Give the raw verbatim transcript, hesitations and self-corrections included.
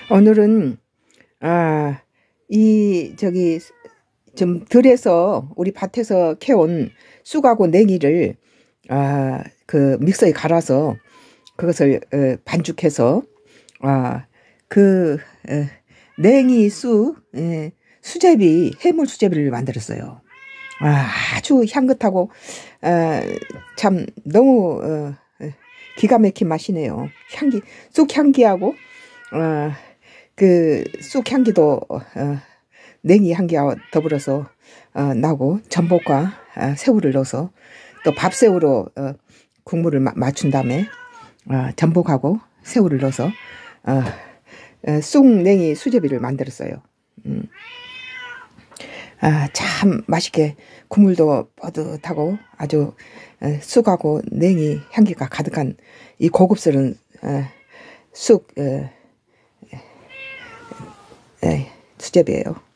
오늘은 아, 이 저기 좀 들에서 우리 밭에서 캐온 쑥하고 냉이를 아, 그 믹서에 갈아서 그것을 어, 반죽해서 아, 그 어, 냉이 쑥 예, 수제비 해물 수제비를 만들었어요. 아, 아주 향긋하고 아, 참 너무 어, 기가 막힌 맛이네요. 향기 쑥 향기하고 어, 그 쑥 향기도 어, 냉이 향기와 더불어서 어, 나고 전복과 어, 새우를 넣어서 또 밥새우로 어, 국물을 마, 맞춘 다음에 어, 전복하고 새우를 넣어서 어, 어, 쑥 냉이 수제비를 만들었어요. 음. 아, 참 맛있게 국물도 뽀듯하고 아주 어, 쑥하고 냉이 향기가 가득한 이 고급스러운 어, 쑥 어, 에, 수제비예요.